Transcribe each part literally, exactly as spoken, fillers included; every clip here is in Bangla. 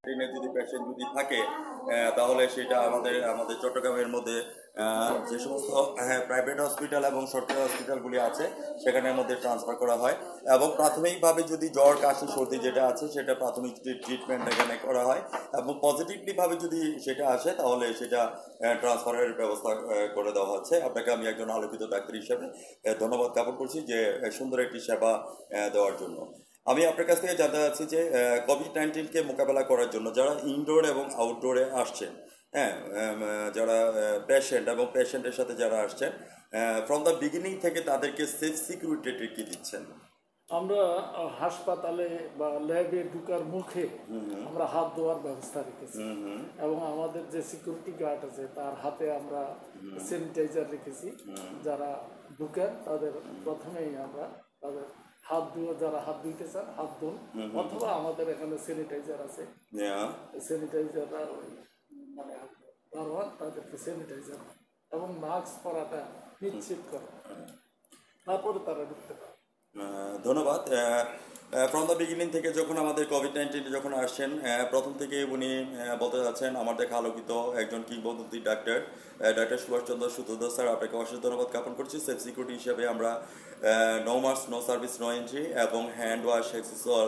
ট্রেনে যদি পেশেন্ট যদি থাকে তাহলে সেটা আমাদের আমাদের চট্টগ্রামের মধ্যে যে সমস্ত প্রাইভেট হসপিটাল এবং সরকারি হসপিটালগুলি আছে সেখানের মধ্যে ট্রান্সফার করা হয় এবং প্রাথমিকভাবে যদি জ্বর কাশি সর্দি যেটা আছে সেটা প্রাথমিক ট্রিটমেন্ট এখানে করা হয় এবং পজিটিভলিভাবে যদি সেটা আসে তাহলে সেটা ট্রান্সফারের ব্যবস্থা করে দেওয়া হচ্ছে। আপনাকে আমি একজন আলোকিত ডাক্তার হিসেবে ধন্যবাদ জ্ঞাপন করছি যে সুন্দর একটি সেবা দেওয়ার জন্য। আমি আপনার কাছ থেকে জানতে চাচ্ছি যে কোভিড নাইন্টিনকে মোকাবেলা করার জন্য যারা ইনডোর এবং আউটডোরে আসছেন, হ্যাঁ, যারা পেশেন্ট এবং পেশেন্টের সাথে যারা আসছেন, ফ্রম দ্য বিগিনিং থেকে তাদেরকে সেফ সিকিউরিটি কি দিচ্ছেন? আমরা হাসপাতালে বা ল্যাবে ঢুকার মুখে আমরা হাত ধোয়ার ব্যবস্থা রেখেছি এবং আমাদের যে সিকিউরিটি গার্ড আছে তার হাতে আমরা স্যানিটাইজার রেখেছি। যারা ঢুকেন তাদের প্রথমেই আমরা তাদের হাত ধুয়ে, যারা হাত ধুইতে চান হাত ধুন, অথবা আমাদের এখানে স্যানিটাইজার আছে, স্যানিটাইজাররা মানে দারোয়ান তাদেরকে স্যানিটাইজার এবং মাস্ক পরাটা নিশ্চিত করে তারপরে তারা ঢুকতে পারে। ধন্যবাদ। ফ্রম দ্য বিগিনিং থেকে যখন আমাদের কোভিড নাইন্টিন যখন আসছেন, প্রথম থেকে উনি বলতে যাচ্ছেন আমার দেখা আলোকিত একজন কিংবদন্তি doctor doctor Subhashchandra Sutradhar sir, আপনাকে অশেষ ধন্যবাদ জ্ঞাপন করছি। সেফ সিকিউরিটি হিসেবে আমরা no mask, no service, no entry এবং হ্যান্ড ওয়াশ, এক্সেসল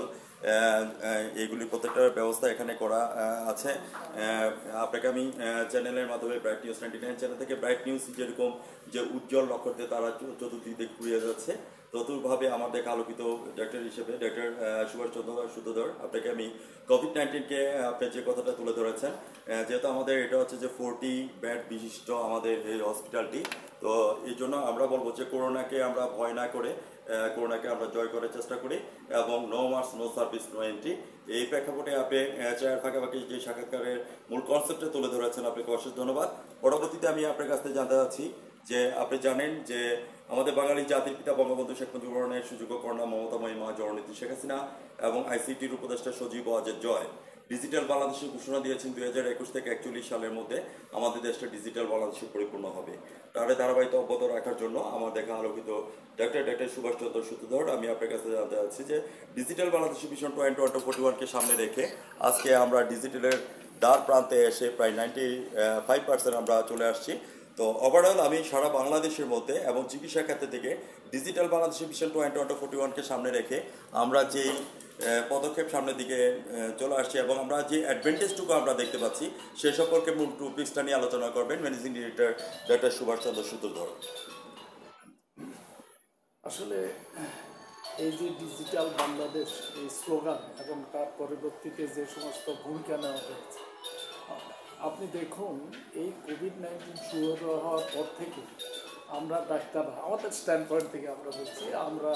এগুলি প্রত্যেকটার ব্যবস্থা এখানে করা আছে। আপনাকে আমি চ্যানেলের মাধ্যমে Bright news ninety nine channel থেকে ব্রাইট নিউজ যেরকম যে উজ্জ্বল নক্ষত্রে তারা চতুর্দিকে ঘুরিয়ে যাচ্ছে, ততভাবে আমার দেখা আলোকিত ডাক্তার হিসেবে ডাক্তার সুভাষচন্দ্র সূত্রধর আপনাকে আমি কোভিড নাইন্টিনকে আপনি যে কথাটা তুলে ধরেছেন, যেহেতু আমাদের এটা হচ্ছে যে ফোরটি বেড বিশিষ্ট আমাদের এই হসপিটালটি, তো এই জন্য আমরা বলবো যে করোনাকে আমরা ভয় না করে করোনাকে আমরা জয় করার চেষ্টা করি এবং no mask, no service, no entry, এই প্রেক্ষাপটে আপনি চায়ের ফাঁকাফাঁকি যে সাক্ষাৎকারের মূল কনসেপ্টে তুলে ধরেছেন, আপনাকে অশেষ ধন্যবাদ। পরবর্তীতে আমি আপনার কাছ থেকে জানতে চাচ্ছি যে আপনি জানেন যে আমাদের বাঙালি জাতির পিতা বঙ্গবন্ধু শেখ মুজিবুর রহমানের সুযোগ্য কন্যা মমতাময়ী মা জননেত্রী শেখ হাসিনা এবং আইসিটির উপদেষ্টা সজীব ওয়াজেদ জয় ডিজিটাল বাংলাদেশের ঘোষণা দিয়েছেন দুই হাজার একুশ থেকে একচল্লিশ সালের মধ্যে আমাদের দেশটা ডিজিটাল বাংলাদেশে পরিপূর্ণ হবে। তার ধারাবাহিকতা অব্যাহত রাখার জন্য আমার দেখা আলোকিত ডাক্তার ডাক্তার সুভাষচন্দ্র সূত্রধর আমি আপনার কাছে জানতে চাচ্ছি যে ডিজিটাল বাংলাদেশের মিশন টোয়েন্টি ওয়ান ফোর্টি ওয়ানকে সামনে রেখে আজকে আমরা ডিজিটালের দ্বার প্রান্তে এসে প্রায় নাইনটি ফাইভ পার্সেন্ট আমরা চলে আসছি। তো ওভারঅল আমি সারা বাংলাদেশের মধ্যে এবং চিকিৎসা ক্ষেত্র থেকে ডিজিটাল বাংলাদেশের মিশন টোয়েন্টি ওয়ান ফোর্টি ওয়ানকে সামনে রেখে আমরা যেই পদক্ষেপ সামনের দিকে চলে আসছি এবং আমরা যে অ্যাডভান্টেজটুকু আমরা দেখতে পাচ্ছি সে সম্পর্কে মূল টপিকসটা নিয়ে আলোচনা করবেন managing director doctor Subhashchandra Sutradhar. আসলে এই যে ডিজিটাল বাংলাদেশ এই স্লোগান এবং তার পরবর্তীতে যে সমস্ত ভূমিকা নেওয়া হয়েছে, আপনি দেখুন এই কোভিড নাইন্টিন শুরু হওয়ার পর থেকে আমরা ডাক্তার আমাদের স্ট্যান্ড পয়েন্ট থেকে আমরা বলছি আমরা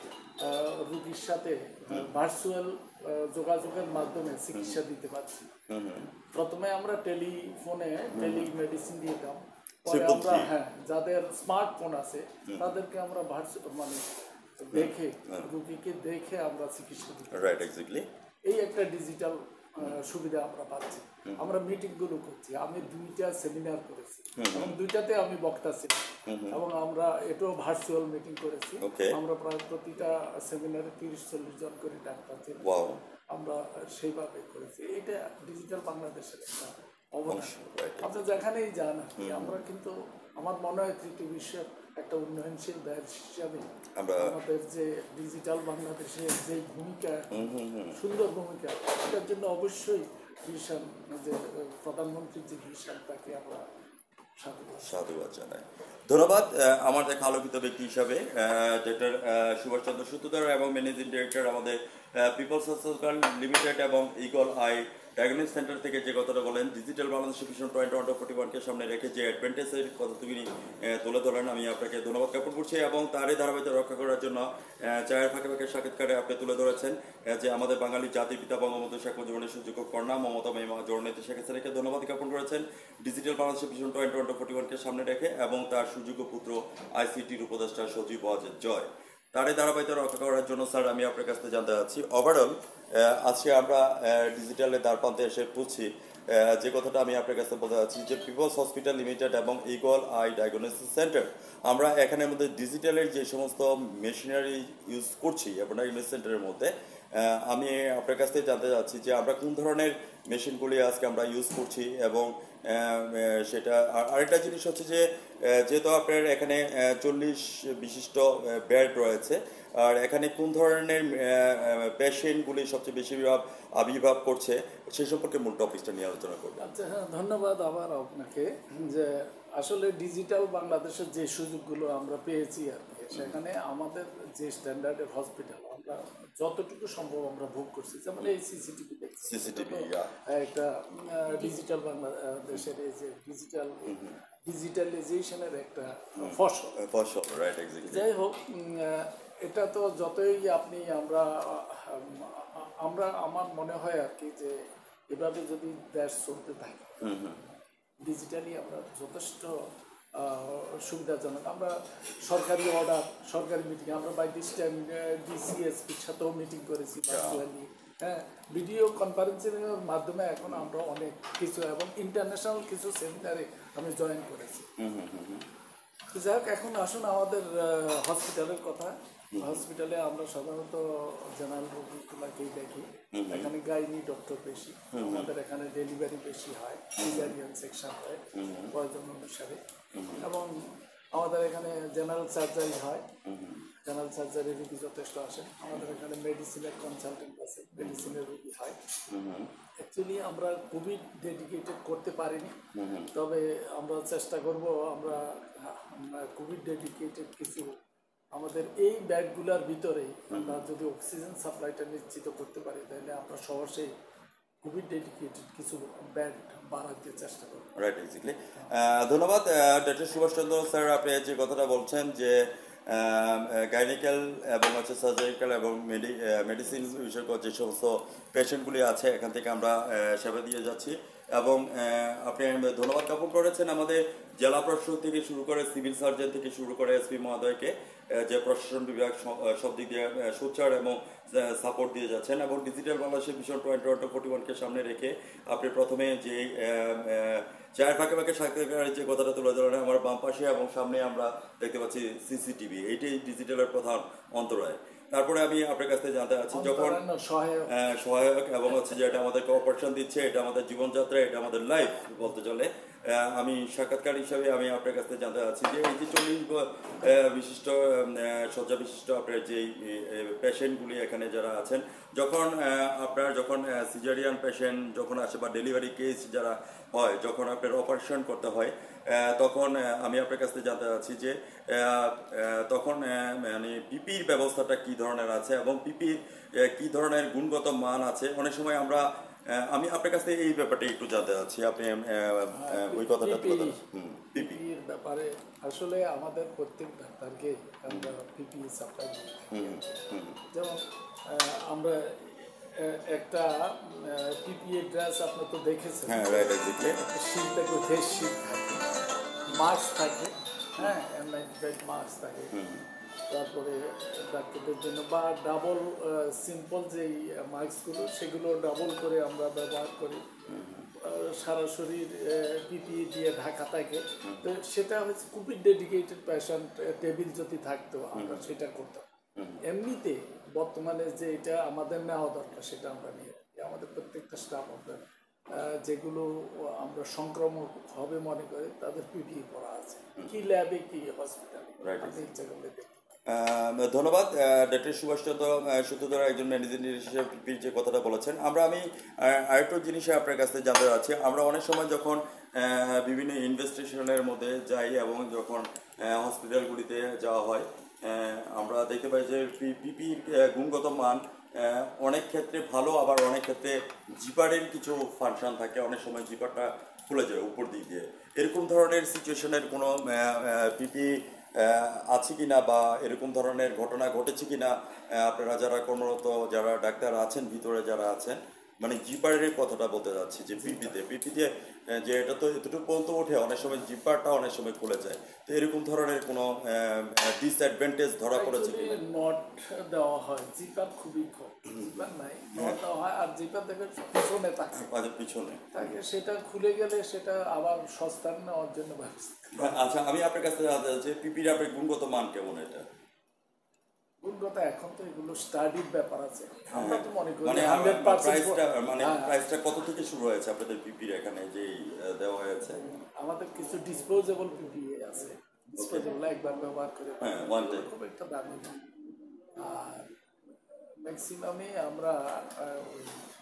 রুগীর সাথে ভার্চুয়াল যোগাযোগের মাধ্যমে চিকিৎসা দিতে পারছি। প্রথমে আমরা টেলিফোনে টেলিমেডিসিন দিতাম, পরে আমরা হ্যাঁ যাদের স্মার্টফোন আছে তাদেরকে আমরা ভার্চুয়াল মানে দেখে রুগীকে দেখে আমরা চিকিৎসা দিতে পারি। এই একটা ডিজিটাল সুবিধা আমরা পাচ্ছি। আমরা মিটিংগুলো করছি, আমি দুইটা সেমিনার করেছি এবং দুইটাতে আমি বক্তা ছিলাম এবং আমরা এটাও ভার্চুয়াল মিটিং করেছি। আমরা প্রায় প্রতিটা সেমিনারে তিরিশ চল্লিশ জন করে ডাক্তার ছিলাম, আমরা সেইভাবে করেছি। এটা ডিজিটাল বাংলাদেশের একটা অবদান। আপনি যেখানেই যান আমরা কিন্তু আমার মনে হয় তৃতীয় বিশ্বের একটা উন্নয়নশীল দেশ হিসাবে আমাদের যে ডিজিটাল বাংলাদেশের যে ভূমিকা, সুন্দর ভূমিকা, এটার জন্য অবশ্যই ভিশন যে প্রধানমন্ত্রীর যে ভিশন তাকে আমরা সাধুবাদ জানাই। ধন্যবাদ। আমার দেখা আলোকিত ব্যক্তি হিসাবে ডাক্তার সুভাষচন্দ্র সূত্রধর এবং ম্যানেজিং ডিরেক্টর আমাদের পিপলস হসপিটাল লিমিটেড এবং ইগল আই ডায়াগনস্টিক সেন্টার থেকে যে কথাটা বলেন digital Bangladesh mission twenty one forty ওয়ানকে সামনে রেখে যে অ্যাডভান্টেজের কথা তুমি তুলে ধরেন, আমি আপনাকে ধন্যবাদ জ্ঞাপন করছি এবং তারই ধারাবাহিকতা রক্ষা করার জন্য চায়ের ফাঁকে ফাঁকে সাক্ষাৎকারে আপনি তুলে ধরেছেন যে আমাদের বাঙালি জাতির পিতা বঙ্গবন্ধু শেখ মুজিবুর রহমানের সুযোগ্য কন্যা মমতাময়ী মা জননেত্রী শেখ হাসিনাকে ধন্যবাদ জ্ঞাপন করেছেন digital Bangladesh mission twenty one forty ওয়ানকে সামনে রেখে এবং তার সুযোগ্য পুত্র আইসিটির উপদেষ্টা সজীব ওয়াজেদ জয় তারই ধারাবাহিকতা রক্ষা করার জন্য স্যার আমি আপনার কাছ থেকে জানতে চাচ্ছি ওভারঅল আজকে আমরা ডিজিটালের দ্বার প্রান্তে এসে পৌঁছি যে কথাটা আমি আপনার কাছে বলতে চাচ্ছি যে পিপলস হসপিটাল লিমিটেড এবং ইগল আই ডায়াগনস্টিক সেন্টার আমরা এখানের মধ্যে ডিজিটালের যে সমস্ত মেশিনারি ইউজ করছি এবং ডায়াগনস্টিক সেন্টারের মধ্যে আহ, আমি আপনার কাছ থেকে জানতে চাচ্ছি যে আমরা কোন ধরনের মেশিনগুলি আজকে আমরা ইউজ করছি এবং আহ, আহ, সেটা আর আরেকটা জিনিস হচ্ছে যে আহ, যেহেতু আপনার এখানে চল্লিশ বিশিষ্ট বেড রয়েছে আর এখানে কোন ধরনের পেশেন্টগুলি সবচেয়ে বেশি বিভাব আবির্ভাব করছে সে সম্পর্কে মূল টপিকটা নিয়ে আলোচনা করবো। আচ্ছা, হ্যাঁ, ধন্যবাদ আবার আপনাকে। যে আসলে ডিজিটাল বাংলাদেশের যে সুযোগগুলো আমরা পেয়েছি আর কি, সেখানে আমাদের যে স্ট্যান্ডার্ডের হসপিটাল আমরা যতটুকু সম্ভব আমরা ভোগ করছি, যেমন এই সিসিটিভি দেখছি, সিসিটিভি একটা ডিজিটাল বাংলাদেশের এই যে ডিজিটাল ডিজিটালাইজেশনের একটা ফসল। ফসল রাইট এক্স্যাক্টলি। যাই হোক, উম, আহ, এটা তো যতই আপনি আমরা আহ, আমরা আমার মনে হয় আর কি যে এভাবে যদি দেশ চলতে থাকে, ডিজিটালি আমরা যথেষ্ট আহ, সুবিধাজনক। আমরা সরকারি অর্ডার, সরকারি মিটিং, আমরা বাই দিস টাইম ডিসিএসপির সাথেও মিটিং করেছি ভার্চুয়ালি। হ্যাঁ, ভিডিও কনফারেন্সিং এর মাধ্যমে এখন আমরা অনেক কিছু এবং ইন্টারন্যাশনাল কিছু সেমিনারে আমি জয়েন করেছি। যাই হোক, এখন আসুন আমাদের হসপিটালের কথা। হসপিটালে আমরা সাধারণত জেনারেল রোগীগুলাকেই দেখি, এখানে গাইনি ডক্টর বেশি, আমাদের এখানে ডেলিভারি বেশি হয়, সিজারিয়ান সেকশন হয় প্রয়োজন অনুসারে, এবং আমাদের এখানে জেনারেল সার্জারি হয়, জেনারেল সার্জারি রুগী যথেষ্ট আসে। আমাদের এখানে মেডিসিনের কনসালটেন্ট আছে, মেডিসিনের রুগী হয়। অ্যাকচুয়ালি আমরা কোভিড ডেডিকেটেড করতে পারিনি, তবে আমরা চেষ্টা করব আমরা কোভিড ডেডিকেটেড কিছু আমাদের এই ব্যাগগুলোর ভিতরেই আমরা যদি অক্সিজেন সাপ্লাইটা নিশ্চিত করতে পারি, তাহলে আমরা সহজেই কোভিড ডেডিকেটেড কিছু ব্যাড বাড়াতে চেষ্টা করব। Right exactly. ধন্যবাদ ডক্টর সুভাষচন্দ্র স্যার, আপনি যে কথাটা বলছেন যে গাইনিক্যাল এবং হচ্ছে সার্জারিক্যাল এবং মেডিসিন বিষয়ক যে সমস্ত পেশেন্টগুলি আছে এখান থেকে আমরা সেবা দিয়ে যাচ্ছি, এবং আপনি ধন্যবাদ জ্ঞাপন করেছেন আমাদের জেলা প্রশাসক থেকে শুরু করে সিভিল সার্জন থেকে শুরু করে এসপি মহোদয়কে, যে প্রশাসন বিভাগ সব দিক দিয়ে সোচ্চার এবং সাপোর্ট দিয়ে যাচ্ছেন, এবং ডিজিটাল বাংলাদেশের ভিশন টোয়েন্টি ফোর্টি ওয়ানকে সামনে রেখে আপনি প্রথমে যে চায়ের ফাঁকে ফাঁকে সাক্ষাৎকারের যে কথাটা তুলে ধরেন আমার বাম পাশে এবং সামনে আমরা দেখতে পাচ্ছি সিসিটিভি, এইটাই ডিজিটালের প্রধান অন্তরায়। তারপরে আমি আপনার কাছ থেকে জানতে চাচ্ছি, যখন সহায়ক এবং হচ্ছে যে এটা আমাদেরকে অপারেশন দিচ্ছে, এটা আমাদের জীবনযাত্রা, এটা আমাদের লাইফ বলতে চলে, আমি সাক্ষাৎকার হিসাবে আমি আপনার কাছ থেকে জানতে চাচ্ছি যে এই যে চল্লিশ বিশিষ্ট শয্যা বিশিষ্ট আপনার যে পেশেন্টগুলি এখানে যারা আছেন, যখন আপনার যখন সিজারিয়ান পেশেন্ট যখন আসে বা ডেলিভারি কেস যারা হয়, যখন আপনার অপারেশন করতে হয়, তখন আমি আপনার কাছ থেকে জানতে চাচ্ছি যে তখন মানে পিপির ব্যবস্থাটা কি ধরনের আছে এবং পিপির কি ধরনের গুণগত মান আছে। অনেক সময় আমরা আমি আপনার কাছ থেকে এই ব্যাপারটা একটু জানতে চাচ্ছি, আপনি ওই কথাটা পিপির ব্যাপারে আসলে আমাদের প্রত্যেক ডাক্তারকে আমরা পিপি সাপ্লাই দিই। যেমন আমরা একটা পিপিএ ড্রেস আপনি তো দেখেছেন, শীত থাকে, ফেস শীত থাকে, মাস্ক থাকে, হ্যাঁ এন নাইনটি ফাইভ মাস্ক থাকে, তারপরে ডাক্তারদের জন্য বা ডাবল সিম্পল যেই মাস্কগুলো সেগুলো ডাবল করে আমরা ব্যবহার করি, সারা শরীর পিপিই দিয়ে ঢাকা থাকে। তো সেটা হচ্ছে কোভিড ডেডিকেটেড পেশেন্ট টেবিল যদি থাকতো আমরা সেটা করতাম। এমনিতে বর্তমানে যে এটা আমাদের নেওয়া দরকার সেটা আমরা নিয়ে আমাদের প্রত্যেকটা স্টাফ আপনার যেগুলো আমরা সংক্রমক হবে মনে করে তাদের পিপিই পরা আছে, কি ল্যাবে কি হসপিটালে আপনি ইচ্ছা করলে দেখতে। ধন্যবাদ ডক্টর সুভাষচন্দ্র সূত্রধর, একজন ম্যানেজিং হিসেবে পিপির যে কথাটা বলেছেন। আমরা আমি আরেকটা জিনিসে আপনার কাছ থেকে জানতে চাচ্ছি, আমরা অনেক সময় যখন বিভিন্ন ইনভেস্টিগেশনের মধ্যে যাই এবং যখন হসপিটালগুলিতে যাওয়া হয়, আমরা দেখতে পাই যে পিপির গুণগত মান অনেক ক্ষেত্রে ভালো, আবার অনেক ক্ষেত্রে জিপারের কিছু ফাংশন থাকে, অনেক সময় জিপারটা খুলে যায় উপর দিক দিয়ে। এরকম ধরনের সিচুয়েশনের কোনো পিপি আছে কি না বা এরকম ধরনের ঘটনা ঘটেছে কি না আপনারা যারা কর্মরত যারা ডাক্তার আছেন ভিতরে যারা আছেন, মানে জিপারের কথাটা বলতে যাচ্ছি যে পিপিতে পিপিতে যে এটা তো এতটুকু পর্যন্ত ওঠে, অনেক সময় জিপারটা অনেক সময় খুলে যায়, তো এরকম ধরনের কোনো ডিসঅ্যাডভান্টেজ ধরা পড়েছে কি? নট দেওয়া হয়, জিপার খুবই কম, জিপার নাই, নট দেওয়া হয়, আর জিপার দেখে পিছনে থাকে, পিছনে থাকে, সেটা খুলে গেলে সেটা আবার সস্তার নেওয়ার জন্য ব্যবস্থা। আচ্ছা, আমি আপনার কাছে জানতে চাচ্ছি পিপির আপনার গুণগত মান কেমন? এটা গুণগত এখন তো এগুলো স্টাডির ব্যাপার আছে, আমরা তো মনে করি মানে হান্ড্রেড পার্সেন্ট প্রাইসটা মানে প্রাইসটা কত থেকে শুরু হয়েছে আপনাদের পিপির এখানে যেই আহ, দেওয়া হয়েছে? আমাদের কিছু ডিসপোজেবল পিপিএ আছে, ডিসপোজেবল একবার ব্যবহার করে হ্যাঁ, one time। খুব একটা দামি না। আর ম্যাক্সিমামে আমরা আহ, ওই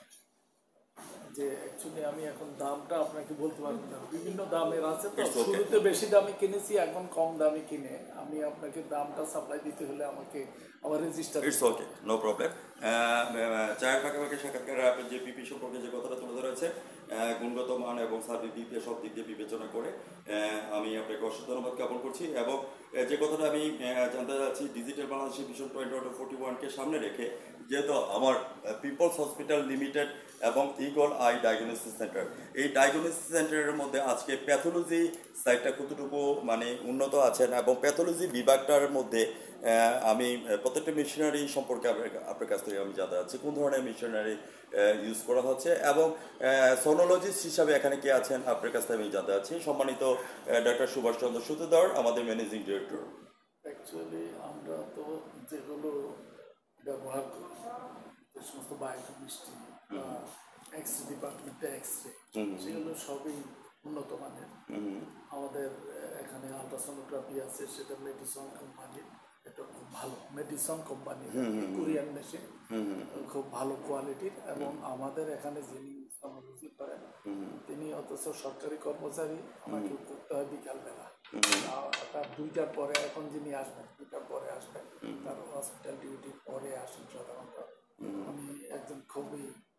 যে অ্যাকচুয়ালি আমি এখন দামটা আপনাকে বলতে পারবো না, বিভিন্ন দামের আছে তো, It's okay। শুরুতে বেশি দামে কিনেছি, এখন কম দামে কিনে আমি আপনাকে দামটা সাপ্লাই দিতে হলে আমাকে আবার register. It's okay, no problem. চায়ের পাশাপাশি সাক্ষাৎকারে আপনি যে পিপি সম্পর্কে যে কথাটা তুলে ধরেছে, আহ, গুণগত মান এবং সার্বিক দিক দিয়ে সব দিক দিয়ে বিবেচনা করে আহ, আমি আপনাকে অসংখ্য ধন্যবাদ জ্ঞাপন করছি। এবং আহ, যে কথাটা আমি আহ, জানতে চাচ্ছি, digital Bangladeshi vision twenty one forty ওয়ানকে সামনে রেখে যেহেতু আমার পিপলস হসপিটাল লিমিটেড এবং ইগল আই ডায়াগনোসিস সেন্টার, এই ডায়াগনোসিস সেন্টারের মধ্যে আজকে প্যাথোলজি সাইটটা কতটুকু মানে উন্নত আছেন এবং প্যাথোলজি বিভাগটার মধ্যে আহ, আমি প্রত্যেকটা মেশিনারি সম্পর্কে আপনার- আপনার কাছ থেকে আমি জানতে চাচ্ছি কোন ধরনের মেশিনারি ইউজ করা হচ্ছে এবং সোনোলজিস্ট হিসাবে এখানে কে আছেন আপনার কাছ থেকে আমি জানতে চাচ্ছি। সম্মানিত ডক্টর সুভাষ চন্দ্র সূত্রধর, আমাদের ম্যানেজিং ডিরেক্টর। অ্যাকচুয়ালি আমরা তো যেগুলো ব্যবহার করি, যে সমস্ত বায়োকেমিস্ট্রি বা এক্স রে ডিপার্টমেন্টে এক্স রে, সেগুলো সবই উন্নত মানের। আমাদের আহ, এখানে আলট্রাসোনোগ্রাফি আছে, সেটা মেডিসন কোম্পানির, এটা খুব ভালো মেডিসন কোম্পানির কোরিয়ান মেশিন, খুব ভালো কোয়ালিটির। এবং আমাদের এখানে যিনি সোনোলজি করেন তিনি অথচ সরকারি কর্মচারী, আমাকে করতে হয় বিকালবেলা, তার দুইটার পরে, এখন যিনি আসবেন দুইটার পরে আসবেন, তার হসপিটাল ডিউটির পরে আসেন সাধারণত। উনি একজন খুবই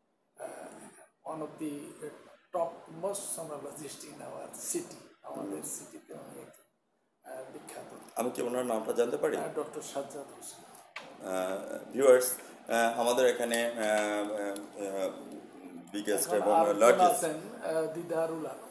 one of the top most sonologist in our city, আমাদের সিটিতে উনি একজন আহ, বিখ্যাত। আমি কি ওনার নামটা জানতে পারি? ডক্টর সাজ্জাদ হোসেন। ভিউয়ার্স, আমাদের এখানে বিগেস্ট এবং লার্জেস্ট দিদারুল আলম,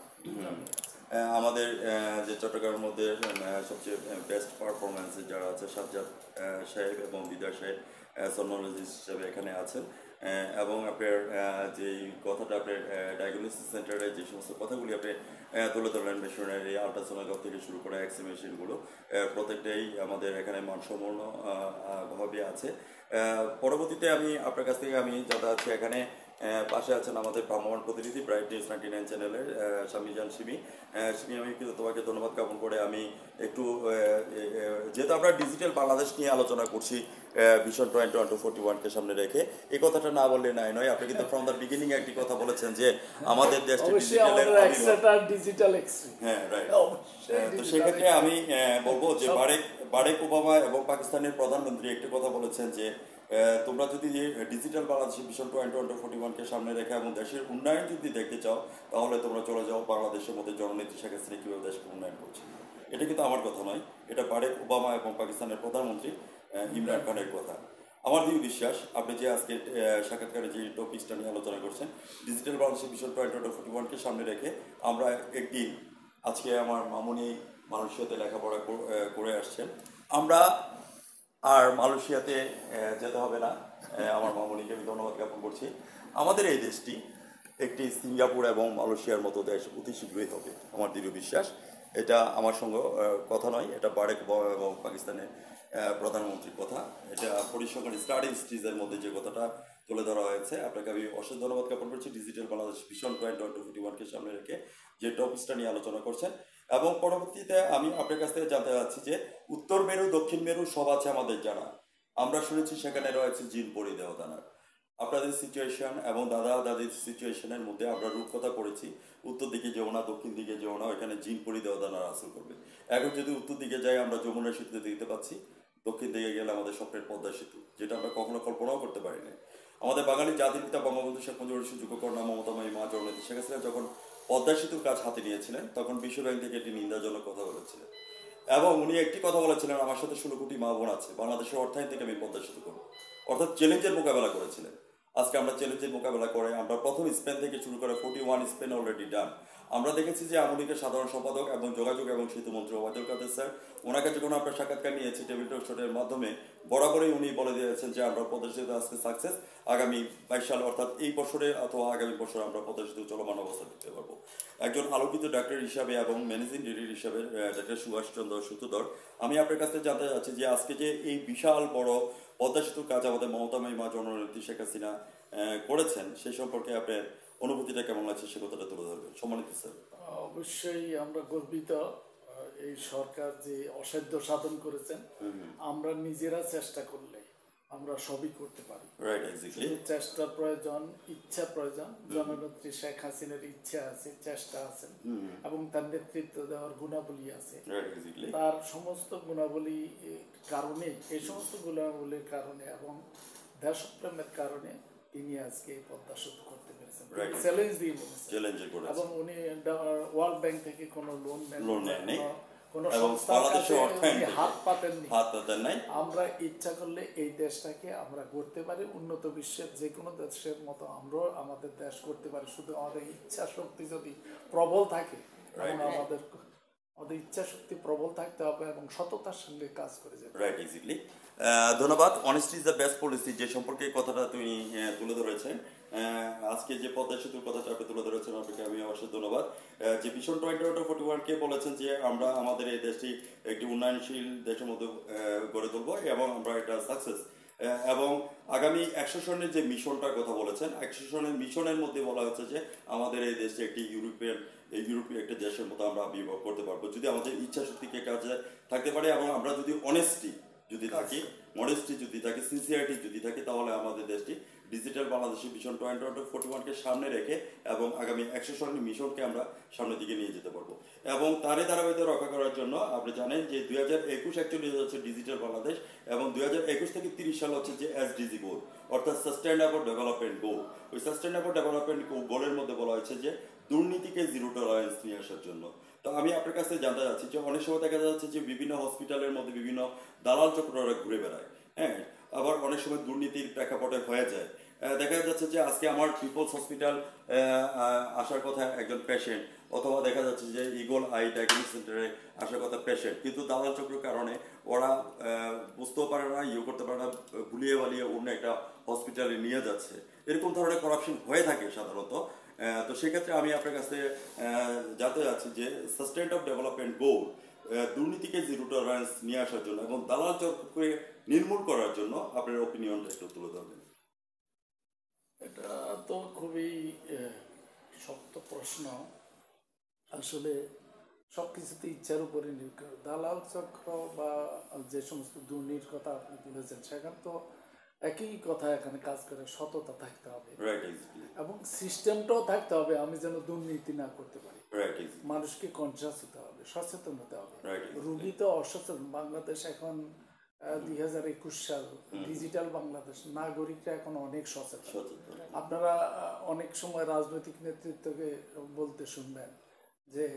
আহ, আমাদের আহ, যে চট্টগ্রামের মধ্যে আহ, সবচেয়ে বেস্ট পারফরমেন্স যারা আছে সাজ্জাদ আহ, সাহেব এবং দিদার সাহেব সোনোলজিস্ট হিসাবে এখানে আছেন। আহ, এবং আপনার আহ, যেই কথাটা আপনার ডায়াগনোসিস সেন্টারে যে সমস্ত কথাগুলি আপনি আহ, তুলে ধরলেন, মেশিনারি আলট্রাসোনোগ্রাফ থেকে শুরু করে এক্স মেশিনগুলো আহ, প্রত্যেকটাই আমাদের এখানে মানসম্পন্ন আহ, আহ, ভাবে আছে। আহ, পরবর্তীতে আমি আপনার কাছ থেকে আমি জানতে চাচ্ছি, এখানে আহ, পাশে আছেন আমাদের ভ্রাম্যমাণ প্রতিনিধি ব্রাইট নিউজ নাইনটি নাইন চ্যানেলের স্বামীজান সিমি। আহ, সিমি, আমি কিন্তু তোমাকে ধন্যবাদ জ্ঞাপন করে আমি একটু আহ, আহ, যেহেতু আমরা ডিজিটাল বাংলাদেশ নিয়ে আলোচনা করছি vision twenty one two forty ওয়ানকে সামনে রেখে, এই কথাটা না বললে নাই নয়। আপনি কিন্তু ফ্রম দ্য বিগিনিং একটি কথা বলেছেন যে আমাদের দেশটি ডিজিটালের ডিজিটাল এক্সরে। হ্যাঁ, রাইট। তো সেক্ষেত্রে আমি আহ, বলবো যে বারেক বারেক ওবামা এবং পাকিস্তানের প্রধানমন্ত্রী একটি কথা বলেছেন যে আহ, তোমরা যদি digital Bangladesh vision twenty one two forty ওয়ানকে সামনে রেখে এবং দেশের উন্নয়ন যদি দেখতে চাও, তাহলে তোমরা চলে যাও বাংলাদেশের মধ্যে জননেত্রী শেখ হাসিনা কীভাবে দেশকে উন্নয়ন করছে। এটা কিন্তু আমার কথা নয়, এটা বারেক ওবামা এবং পাকিস্তানের প্রধানমন্ত্রী আহ, ইমরান খানের কথা। আমার দিয়ে বিশ্বাস আপনি যে আজকে আহ, সাক্ষাৎকারে যে টপিকসটা নিয়ে আলোচনা করছেন, digital Bangladesh vision twenty one two forty ওয়ানকে সামনে রেখে আমরা একদিন, আজকে আমার মামুনি মালয়েশিয়াতে লেখাপড়া কর- আহ, করে আসছেন, আমরা আর মালয়েশিয়াতে আহ, যেতে হবে না। আহ, আমার মামুনিকে আমি ধন্যবাদ জ্ঞাপন করছি। আমাদের এই দেশটি একটি সিঙ্গাপুর এবং মালয়েশিয়ার মতো দেশ অতি শীঘ্রই হবে, আমার দৃঢ় বিশ্বাস। এটা আমার সঙ্গে আহ, কথা নয়, এটা বারেক ওবামা এবং পাকিস্তানের আহ, প্রধানমন্ত্রীর কথা। এটা পরিসংখ্যান স্টাডি স্ট্রিজের মধ্যে যে কথাটা তুলে ধরা হয়েছে, আপনাকে আমি অশেষ ধন্যবাদ জ্ঞাপন করছি digital Bangladesh vision twenty one two forty ওয়ানকে সামনে রেখে যে টপিকসটা নিয়ে আলোচনা করছেন। এবং পরবর্তীতে আমি আপনার কাছ থেকে জানতে চাচ্ছি যে উত্তর মেরু দক্ষিণ মেরু সব আছে আমাদের জানা, আমরা শুনেছি সেখানে রয়েছে জিন পরিদেবতানার। আপনাদের সিচুয়েশন এবং দাদা দাদির সিচুয়েশনের মধ্যে আমরা রূপকথা করেছি, উত্তর দিকে যেও না দক্ষিণ দিকে যেও না, ওইখানে জিন পরিদেবতানার আসল করবে। এখন যদি উত্তর দিকে যাই, আমরা যমুনা সেতুতে দেখতে পাচ্ছি, দক্ষিণ দিকে গেলে আমাদের স্বপ্নের পদ্মা সেতু, যেটা আমরা কখনো কল্পনাও করতে পারি না। আমাদের বাঙালি জাতির পিতা বঙ্গবন্ধু শেখ মুজিবুর সুযোগ্য কন্যা মমতাময়ী মা জননেত্রী শেখ হাসিনা যখন পদ্মা সেতুর কাজ হাতে নিয়েছিলেন, তখন বিশ্ব ব্যাংক থেকে একটি নিন্দাজনক কথা বলেছিলেন এবং উনি একটি কথা বলেছিলেন, আমার সাথে ষোলো কোটি মা বোন আছে, বাংলাদেশের অর্থায়ন থেকে আমি পদ্মা সেতু করবো। অর্থাৎ চ্যালেঞ্জের মোকাবেলা করেছিলেন। আজকে আমরা চ্যালেঞ্জের মোকাবেলা করে আমরা প্রথম স্পেন থেকে শুরু করে forty one span already done. আমরা দেখেছি যে আমলিকের সাধারণ সম্পাদক এবং যোগাযোগ এবং সেতু মন্ত্রী ওবায়দুল কাদের স্যার, ওনার কাছে কোনো আপনার সাক্ষাৎকার নিয়েছি টেবিল টক শটের মাধ্যমে, বরাবরই উনি বলে দিয়েছেন যে আমরা পদ্মা সেতু আজকে সাকসেস, আগামী বাইশ সাল অর্থাৎ এই বছরে অথবা আগামী বছরে আমরা পদ্মা সেতু চলমান অবস্থা দেখতে পারবো। একজন আলোকিত ডাক্তার হিসাবে এবং ম্যানেজিং ডিরেক্টর হিসাবে ডাক্তার সুভাষ চন্দ্র সূত্রধর, আমি আপনার কাছ থেকে জানতে চাচ্ছি যে আজকে যে এই বিশাল বড় পদ্মা সেতুর কাজ আমাদের মমতা মহিমা জননেত্রী শেখ হাসিনা আহ, করেছেন, সেই সম্পর্কে আপনার অনুভূতিটা কেমন লাগছে সে কথাটা তুলে ধরবেন, সম্মানিত স্যার। অবশ্যই আমরা গর্বিত আহ, এই সরকার যে অসাধ্য সাধন করেছেন। আমরা নিজেরা চেষ্টা করলে আমরা সবই করতে পারি। Right, exactly. শুধু চেষ্টার প্রয়োজন, ইচ্ছা প্রয়োজন। জননেত্রী শেখ হাসিনার ইচ্ছা আছে, চেষ্টা আছে, এবং তার নেতৃত্ব দেওয়ার গুণাবলী আছে। Right, exactly. তার সমস্ত গুণাবলী কারণে, এই সমস্ত গুণাবলীর কারণে এবং দেশপ্রেমের কারণে তিনি আজকে এই পদ্মা সেতু করতে পেরেছেন। Right. চ্যালেঞ্জ দিয়ে বলেছেন। চ্যালেঞ্জে করেছে। এবং উনি ওয়ার্ল্ড ব্যাংক থেকে কোনো লোন নেন, লোন নেননি। কোনো এবং সংস্থার কাছে বাংলাদেশের অর্থায়ন উনি থেকে হাত পাতেননি। হাত পাতেন নাই। আমরা ইচ্ছা করলে এই দেশটাকে আমরা গড়তে পারি, উন্নত বিশ্বের যে কোনো দেশের মতো আমরাও আমাদের দেশ করতে পারি। শুধু আমাদের ইচ্ছা শক্তি যদি প্রবল থাকে, এবং আমাদের আমাদের ইচ্ছা শক্তি প্রবল থাকতে হবে এবং সততার সঙ্গে কাজ করে যেতে হবে। Right, exactly. ধন্যবাদ। Honesty is the best policy, যে সম্পর্কে এই কথাটা তুমি আহ, তুলে ধরেছেন। আহ, আজকে যে পদ্মা সেতুর কথাটা আপনি তুলে ধরেছেন, আপনাকে আমি অবশ্যই ধন্যবাদ। আহ, যে ভীষণ টোয়েন্টি ফোর্টি ওয়ানকে বলেছেন যে আমরা আমাদের এই দেশটি একটি উন্নয়নশীল দেশের মধ্যে আহ, গড়ে তুলব এবং আমরা এটা সাকসেস, এবং আগামী একশো সনের যে মিশনটার কথা বলেছেন, একশো সনের মিশনের মধ্যে বলা হচ্ছে যে আমাদের এই দেশে একটি ইউরোপিয়ান এই ইউরোপীয় একটা দেশের মতো আমরা আবির্ভাব করতে পারবো যদি আমাদের ইচ্ছা শক্তিকে কাজে থাকতে পারে, এবং আমরা যদি অনেস্টি যদি থাকি, মডেস্টি যদি থাকে, সিনসিয়ারিটি যদি থাকে, তাহলে আমাদের দেশটি ডিজিটাল বাংলাদেশের মিশন টোয়েন্টি ফোর্টি ওয়ানকে সামনে রেখে এবং আগামী একশো সনের মিশনকে আমরা সামনের দিকে নিয়ে যেতে পারবো। এবং তারই ধারাবাহিকতা রক্ষা করার জন্য আপনি জানেন যে দুই হাজার একুশ অ্যাকচুয়ালি হচ্ছে ডিজিটাল বাংলাদেশ, এবং দুই হাজার একুশ থেকে তিরিশ সাল হচ্ছে যে এসডিজি গোল, অর্থাৎ সাস্টেইনেবল ডেভেলপমেন্ট গোল। ওই সাস্টেইনেবল ডেভেলপমেন্ট গোলের মধ্যে বলা হয়েছে যে দুর্নীতিকে জিরো টলারেন্স নিয়ে আসার জন্য। তো আমি আপনার কাছে জানতে চাচ্ছি যে অনেক সময় দেখা যাচ্ছে যে বিভিন্ন হসপিটালের মধ্যে বিভিন্ন দালাল চক্ররা ঘুরে বেড়ায়, হ্যাঁ, আবার অনেক সময় দুর্নীতির প্রেক্ষাপটে হয়ে যায়। দেখা যাচ্ছে যে আজকে আমার পিপলস হসপিটাল আসার কথা একজন পেশেন্ট, অথবা দেখা যাচ্ছে যে ইগল আই ডায়াগনোস্টিক সেন্টারে আসার কথা পেশেন্ট, কিন্তু দালাল চক্রের কারণে ওরা বুঝতেও পারে না, ইয়ে করতে পারে না, ভুলিয়ে বালিয়ে অন্য একটা হসপিটালে নিয়ে যাচ্ছে। এরকম ধরনের করাপশন হয়ে থাকে সাধারণত। তো সেক্ষেত্রে আমি আপনার কাছে জানতে চাচ্ছি যে সাস্টেইন অফ ডেভেলপমেন্ট গোল, দুর্নীতিকে জিরো টলারেন্স নিয়ে আসার জন্য এবং দালাল চক্রকে নির্মূল করার জন্য আপনার ওপিনিয়নটা একটু তুলে ধরবেন। এটা তো খুবই শক্ত প্রশ্ন। আসলে সব কিছুতে ইচ্ছার উপরে নির্ভর। দালাল চক্র বা যে সমস্ত দুর্নীতির কথা আপনি তুলেছেন, সেখানে তো একই কথা এখানে কাজ করে, সততা থাকতে হবে এবং সিস্টেমটাও থাকতে হবে, আমি যেন দুর্নীতি না করতে পারি। মানুষকে কনসিয়াস হতে হবে, সচেতন হতে হবে। রুগী তো অসচেতন। বাংলাদেশ এখন দুই হাজার একুশ সাল, ডিজিটাল বাংলাদেশ, নাগরিকরা এখন অনেক সচেতন। আপনারা অনেক সময় রাজনৈতিক নেতৃত্বকে বলতে শুনবেন যে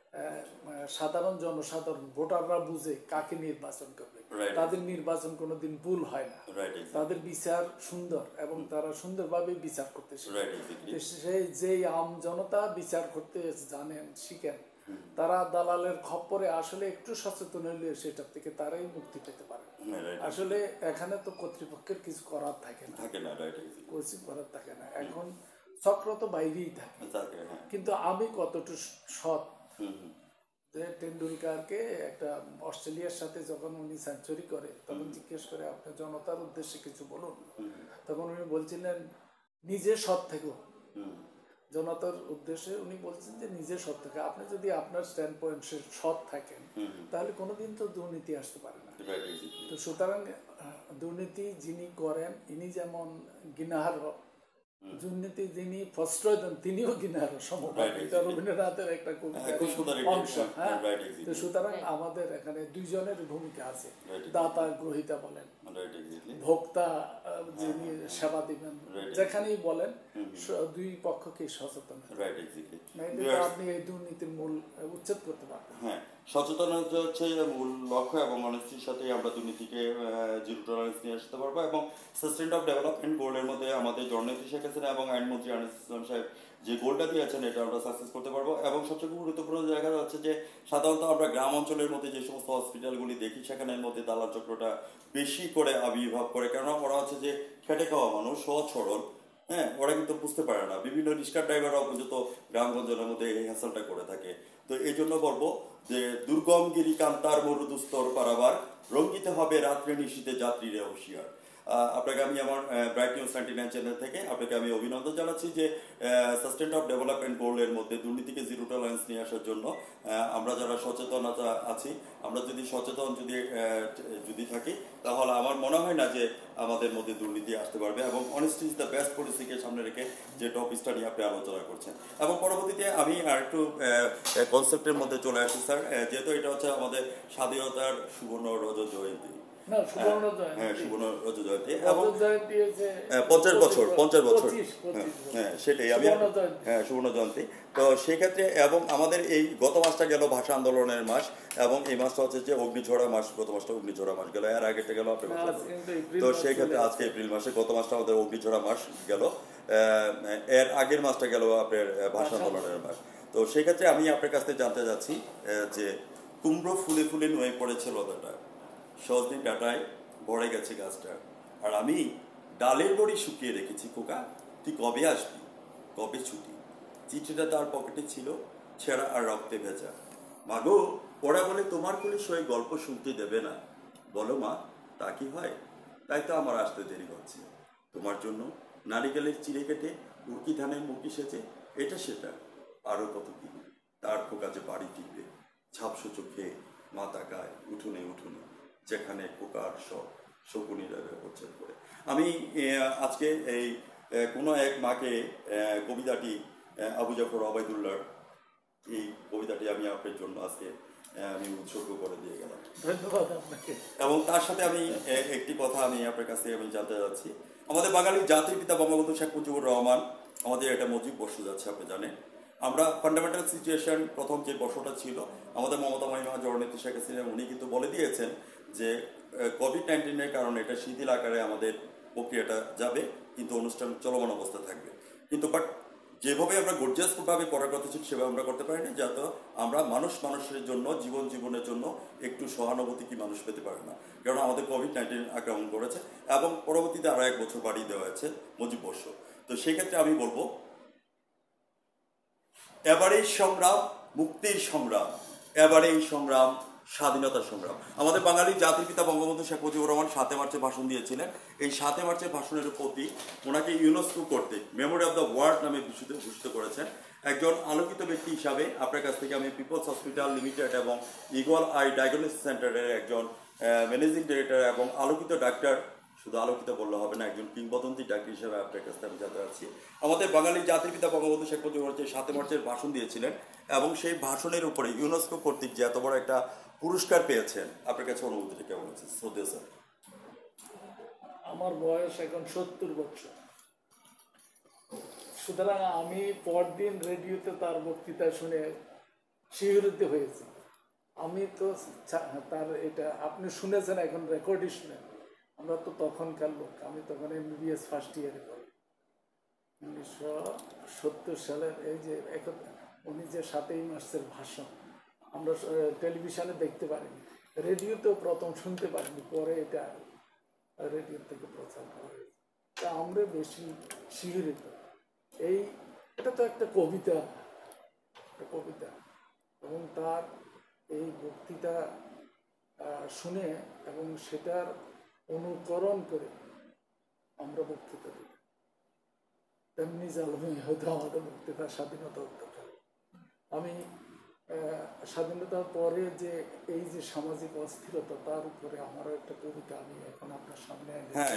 সাধারণ জনসাধারণ ভোটাররা বুঝে কাকে নির্বাচন করবে, তাদের নির্বাচন কোনোদিন ভুল হয় না, তাদের বিচার সুন্দর এবং তারা সুন্দরভাবে বিচার করতে শিখে। সেই যে আম জনতা বিচার করতে জানেন, শিখেন, তারা দালালের খপ্পরে আসলে একটু সচেতন হলে সেটার থেকে তারাই মুক্তি পেতে পারে। আসলে এখানে তো কর্তৃপক্ষের কিছু করার থাকে না, কিছু করার থাকে না। এখন চক্র তো বাইরেই থাকে, কিন্তু আমি কতটুকু সৎ, যে টেন্ডুলকারকে একটা অস্ট্রেলিয়ার সাথে যখন উনি সেঞ্চুরি করে তখন জিজ্ঞেস করে আপনি জনতার উদ্দেশ্যে কিছু বলুন, তখন উনি বলছিলেন নিজে সৎ থেকেও। জনতার উদ্দেশ্যে উনি বলছেন যে নিজে সৎ থেকে, আপনি যদি আপনার স্ট্যান্ড পয়েন্ট সৎ থাকেন তাহলে কোনোদিন তো দুর্নীতি আসতে পারে না। তো সুতরাং দুর্নীতি যিনি করেন ইনি যেমন গিনাহার, দুর্নীতি যিনি প্রশ্রয় দেন তিনিও গিনাহার সমভাবে। এটা রবীন্দ্রনাথের একটা অংশ। হ্যাঁ, তো সুতরাং আমাদের এখানে দুইজনের ভূমিকা আছে, দাতা গ্রহীতা বলেন, ভোক্তা যিনি সেবা দিবেন, যেখানেই বলেন দুই পক্ষকে সচেতন। আপনি এই দুর্নীতির মূল উচ্ছেদ করতে পারবেন। হ্যাঁ, সচেতনতা হচ্ছে মূল লক্ষ্য, এবং অনেস্টির সাথে আমরা দুর্নীতিকে জিরো টলারেন্স নিয়ে আসতে পারবো, এবং সাস্টেইন অফ ডেভেলপমেন্ট গোলের মধ্যে আমাদের জননেত্রী শেখ হাসিনা এবং আইনমন্ত্রী আনিস ইসলাম সাহেব যে গোলটা দিয়েছেন এটা আমরা সাকসেস করতে পারবো। এবং সবচেয়ে গুরুত্বপূর্ণ জায়গা হচ্ছে যে সাধারণত আমরা গ্রাম অঞ্চলের মধ্যে যে সমস্ত হসপিটালগুলি দেখি সেখানের মধ্যে দালাল চক্রটা বেশি করে আবির্ভাব করে, কেননা ওরা হচ্ছে যে খেটে খাওয়া মানুষ, সহজ সরল, হ্যাঁ, ওরা কিন্তু বুঝতে পারে না। বিভিন্ন রিক্সা ড্রাইভাররাও পর্যন্ত গ্রামগঞ্জের মধ্যে এই হ্যাসেলটা করে থাকে। তো এই জন্য বলবো যে দুর্গম গিরি কান্তার মরুদুস্তর পারাবার, রঙ্গিতে হবে রাত্রে নিশীতে যাত্রীরা হুঁশিয়ার। আপনাকে আমি আমার Bright news ninety nine channel থেকে আপনাকে আমি অভিনন্দন জানাচ্ছি যে সাস্টেইনেবল ডেভেলপমেন্ট গোলের মধ্যে দুর্নীতিকে জিরো টলারেন্স নিয়ে আসার জন্য আমরা যারা সচেতনতা আছি, আমরা যদি সচেতন যদি যদি থাকি, তাহলে আমার মনে হয় না যে আমাদের মধ্যে দুর্নীতি আসতে পারবে। এবং অনেস্টি ইজ দ্য বেস্ট পলিসিকে সামনে রেখে যে টপিকটা নিয়ে আপনি আলোচনা করছেন। এবং পরবর্তীতে আমি আর একটু কনসেপ্টের মধ্যে চলে আসি স্যার, যেহেতু এটা হচ্ছে আমাদের স্বাধীনতার সুবর্ণ রজত জয়ন্তী। হ্যাঁ, সুবর্ণ রজত জয়ন্তী এবং পঞ্চাশ বছর পঞ্চাশ বছর হ্যাঁ সেটাই আমি হ্যাঁ সুবর্ণ জয়ন্তী। তো সেক্ষেত্রে এবং আমাদের এই গত মাসটা গেল ভাষা আন্দোলনের মাস, এবং এই মাসটা হচ্ছে যে অগ্নিঝরা মাস, গত মাসটা অগ্নিঝরা মাস গেল, এর আগেটা গেল আপনার। তো সেই ক্ষেত্রে আজকে এপ্রিল মাসে, গত মাসটা আমাদের অগ্নিঝরা মাস গেল, এর আগের মাসটা গেল আপনার ভাষা আন্দোলনের মাস। তো সেক্ষেত্রে আমি আপনার কাছ থেকে জানতে চাচ্ছি যে কুমড়ো ফুলে ফুলে নুয়ে পড়েছে লতাটা, সজনে ডাটায় ভরে গেছে গাছটা, আর আমি ডালের বড়ি শুকিয়ে রেখেছি খোকা, তুই কবে আসবি, কবে ছুটি। চিঠিটা তার পকেটে ছিল, ছেঁড়া আর রক্তে ভেজা। মাগো, ওরা বলে তোমার কোলে সয়ে গল্প শুনতে দেবে না। বলো মা, তা কি হয়? তাই তো আমার আসতে দেরি হচ্ছে। তোমার জন্য নারিকেলের চিড়ে কেটে উর্কি ধানের মুরকি সেচে এটা সেটা আরও কত কি। তার খোকা যে বাড়ি ফিরবে, ঝাপসো চোখে মা তাকায় উঠোনে উঠোনে, যেখানে খোকার সব শকুনিরা ব্যবচ্ছেদ করে। আমি আজকে এই কোনো এক মাকে কবিতাটি আবু জাফর ওবায়দুল্লাহর এই কবিতাটি আমি আপনার জন্য আজকে আমি উৎসর্গ করে দিয়ে গেলাম। ধন্যবাদ আপনাকে। এবং তার সাথে আমি একটি কথা আমি আপনার কাছ থেকে আমি জানতে চাচ্ছি, আমাদের বাঙালির জাতির পিতা বঙ্গবন্ধু শেখ মুজিবুর রহমান, আমাদের একটা মজিব বর্ষ যাচ্ছে আপনি জানেন। আমরা ফান্ডামেন্টাল সিচুয়েশন প্রথম যে বর্ষটা ছিল, আমাদের মমতা মহিমা জননেত্রী শেখ হাসিনা উনি কিন্তু বলে দিয়েছেন যে কোভিড নাইন্টিনের কারণে এটা শিথিল আকারে আমাদের প্রক্রিয়াটা যাবে, কিন্তু অনুষ্ঠান চলমান অবস্থা থাকবে। কিন্তু বাট যেভাবে আমরা গর্জিয়াসভাবে করার কথা ছিল সেভাবে আমরা করতে পারি না, যাতে আমরা মানুষ মানুষের জন্য, জীবন জীবনের জন্য একটু সহানুভূতি কি মানুষ পেতে পারে না, কারণ আমাদের কোভিড নাইন্টিন আক্রমণ করেছে এবং পরবর্তীতে আরও এক বছর বাড়িয়ে দেওয়া হয়েছে মুজিব বর্ষ। তো সেই ক্ষেত্রে আমি বলবো, এবারেই সংগ্রাম মুক্তির সংগ্রাম, এবারেই সংগ্রাম স্বাধীনতার সংগ্রাম। আমাদের বাঙালি জাতির পিতা বঙ্গবন্ধু শেখ মুজিবুর রহমান সাতই মার্চে ভাষণ দিয়েছিলেন। এই সাতই মার্চের ভাষণের প্রতি ওনাকে ইউনেস্কো করতে মেমোরি অফ দ্য ওয়ার্ল্ড নামে ভূষিত ভূষিত করেছেন। একজন আলোকিত ব্যক্তি হিসাবে আপনার কাছ থেকে আমি পিপলস হসপিটাল লিমিটেড এবং ইগল আই ডায়াগনস্টিক সেন্টারের একজন ম্যানেজিং ডিরেক্টর এবং আলোকিত ডাক্তার, শুধু আলোকিত বললে হবে না, একজন কিংবদন্তি ডাক্তার হিসেবে আপনার কাছে আমি জানতে চাচ্ছি, আমাদের বাঙালি জাতির পিতা বঙ্গবন্ধু শেখ মুজিবুর রহমান সাতই মার্চের ভাষণ দিয়েছিলেন এবং সেই ভাষণের উপরে ইউনেস্কো কর্তৃক যে এত বড় একটা পুরস্কার পেয়েছেন, আপনার কাছে অনুভূতিটা কেমন আছে? শ্রদ্ধেয় স্যার। আমার বয়স এখন সত্তর বছর, সুতরাং আমি পরদিন রেডিওতে তার বক্তৃতা শুনে শিহরিত হয়েছি। আমি তো তার এটা আপনি শুনেছেন, এখন রেকর্ডই শুনেন। আমরা তো তখনকার লোক, আমি তখন এমবিবিএস ফার্স্ট ইয়ারে পড়ি, উনিশশো সত্তর সালের এই যে উনি যে সাতই মার্চের ভাষণ আমরা টেলিভিশনে দেখতে পারিনি, রেডিওতেও প্রথম শুনতে পারিনি, পরে এটা রেডিও থেকে প্রচার করা হয়েছে। তা আমরা বেশি শিহরিত। এই এটা তো একটা কবিতা, একটা কবিতা, এবং তার এই বক্তৃতা শুনে এবং সেটার অনুকরণ করে আমরা বক্তৃতা দিই, তেমনি জালমি হয়তো আমাদের বক্তৃতা স্বাধীনতা উত্তর। আমি স্বাধীনতার পরে যে এই যে সামাজিক অস্থিরতা, তার উপরে আমারও একটা কবিতা আমি এখন আপনার সামনে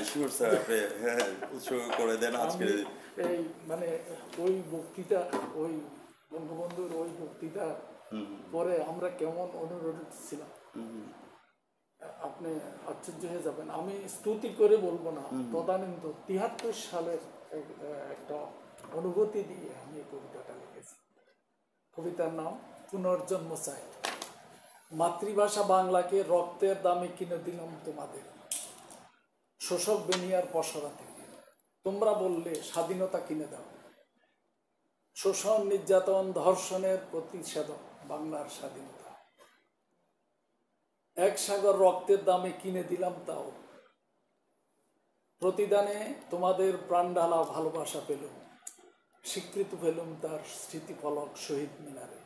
করে দেন আজকে। এই মানে ওই বক্তৃতা, ওই বঙ্গবন্ধুর ওই বক্তৃতা পরে আমরা কেমন অনুরোধিত ছিলাম, আপনি আশ্চর্য হয়ে যাবেন। আমি স্তুতি করে বলবো না, তদানীন্ত তিয়াত্তর সালের একটা অনুভূতি দিয়ে আমি এই কবিতাটা লিখেছি। কবিতার নাম পুনর্জন্ম চাই। মাতৃভাষা বাংলাকে রক্তের দামে কিনে দিলাম তোমাদের, শোষক বেনিয়ার পসরা থেকে। তোমরা বললে স্বাধীনতা কিনে দাও, শোষণ নির্যাতন ধর্ষণের প্রতিষেধক বাংলার স্বাধীনতা। এক সাগর রক্তের দামে কিনে দিলাম তাও, প্রতিদানে তোমাদের প্রাণঢালা ভালোবাসা পেলুম, স্বীকৃতি পেলুম তার স্মৃতিফলক শহীদ মিনারে।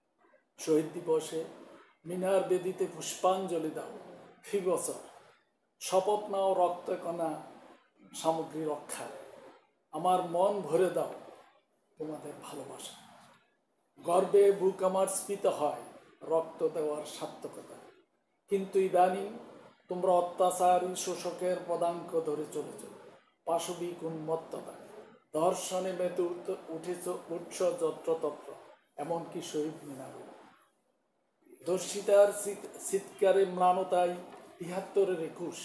শহীদ দিবসে মিনার বেদিতে পুষ্পাঞ্জলি দাও, ফি বছর শপথ নাও রক্তকণা সামগ্রী রক্ষা, আমার মন ভরে দাও তোমাদের ভালোবাসা, গর্বে বুক আমার স্ফীত হয় রক্ত দেওয়ার সার্থকতা। কিন্তু ইদানিং তোমরা অত্যাচারী শোষকের পদাঙ্ক ধরে চলেছ, পাশবিক উন্মত্ততা, ধর্ষণে মেতে উঠেছ উৎস যত্রতত্র, এমনকি শহীদ মিনার। ধর্ষিতার চিৎকারে ম্লানতায় তিহাত্তরের একুশ,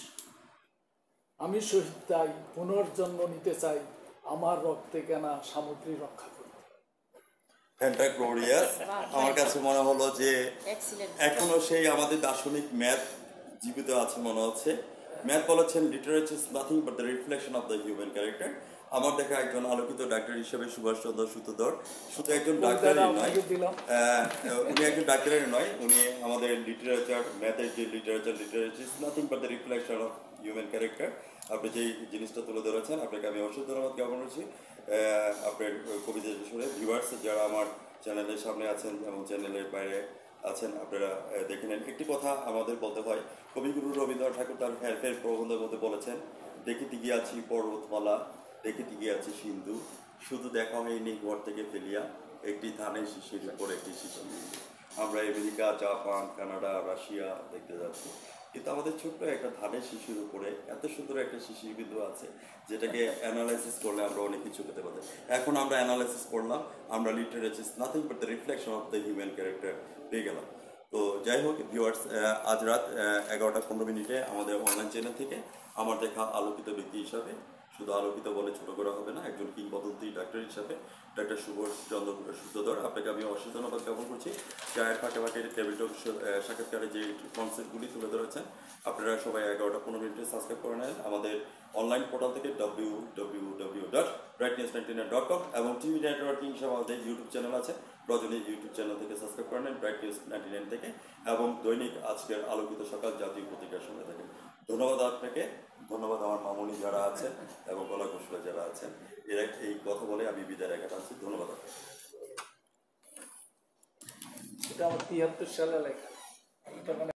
আমি শহীদ তাই পুনর্জন্ম নিতে চাই আমার রক্তে কেনা সামগ্রী রক্ষা করতে। ফ্যান্টাগ্লোরিয়াস। আমার কাছে মনে হলো যে এখনো সেই আমাদের দার্শনিক ম্যাথ জীবিত আছে মনে হচ্ছে। ম্যাথ বলেছেন literature is nothing but the reflection of the human character. আমার দেখা একজন আলোকিত ডাক্তার হিসেবে সুভাষচন্দ্র সূত্রধর শুধু একজন ডাক্তারই নয়, উনি একজন ডাক্তারই নয়, উনি আমাদের লিটারেচার ম্যাথের যে literature literature is nothing but the reflection of human character. আপনি যেই জিনিসটা তুলে ধরেছেন আপনাকে আমি অবশ্যই ধন্যবাদ জ্ঞাপন করছি। আপনার কবিতা শুনে ভিউয়ার্স যারা আমার চ্যানেলের সামনে আছেন এবং চ্যানেলের বাইরে আছেন আপনারা দেখে নেন। একটি কথা আমাদের বলতে হয়, কবিগুরু রবীন্দ্রনাথ ঠাকুর তার হেরফের প্রবন্ধের মধ্যে বলেছেন, দেখিতে গিয়াছি পর্বতমালা, দেখিতে গিয়াছি সিন্ধু, শুধু দেখা হয়নি ঘর থেকে ফেলিয়া একটি ধানের শিশির উপর একটি শিশু। আমরা আমেরিকা, জাপান, কানাডা, রাশিয়া দেখতে যাচ্ছি, কিন্তু আমাদের ছোট্ট একটা ধানের শিশুর উপরে এত সুন্দর একটা শিশির বিন্দু আছে যেটাকে অ্যানালাইসিস করলে আমরা অনেক কিছু পেতে পারি। এখন আমরা অ্যানালাইসিস করলাম, আমরা literature is nothing but the reflection of the human character পেয়ে গেলাম। তো যাই হোক ভিউয়ার্স, আজ রাত এগারোটা পনেরো মিনিটে আমাদের অনলাইন চ্যানেল থেকে আমার দেখা আলোকিত ব্যক্তি হিসাবে, শুধু আলোকিত বলে ছোট করা হবে না, একজন কিংবদন্তি ডাক্তার হিসাবে ডাক্তার সুভাষচন্দ্র সূত্রধর, আপনাকে আমি অশেষ ধন্যবাদ জ্ঞাপন করছি। চায়ের ফাঁকে ফাঁকে টেবিল টক সাক্ষাৎকারে যে কনসেপ্টগুলি তুলে ধরেছেন আপনারা সবাই এগারোটা পনেরো মিনিটে সাবস্ক্রাইব করে নেন আমাদের অনলাইন পোর্টাল থেকে W W W dot bright news ninety nine dot com এবং টিভি নেটওয়ার্কিং হিসাবে আমাদের ইউটিউব চ্যানেল আছে, রজনী ইউটিউব চ্যানেল থেকে সাবস্ক্রাইব করে নেন ব্রাইট নিউজ নাইনটি নাইন থেকে, এবং দৈনিক আজকের আলোকিত সকাল জাতীয় পত্রিকার সঙ্গে থাকেন। ধন্যবাদ আপনাকে, ধন্যবাদ আমার মামুনি যারা আছেন এবং কলা কৌশলে যারা আছেন। এরা এই কথা বলে আমি বিদায় রেখে টানছি। ধন্যবাদ আপনাকে। এটা আমার তিয়াত্তর সালে লেখা।